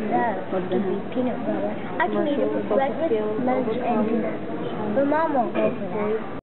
What Give me peanut butter. I can eat it for breakfast, lunch, and dinner. But Mom won't go for that.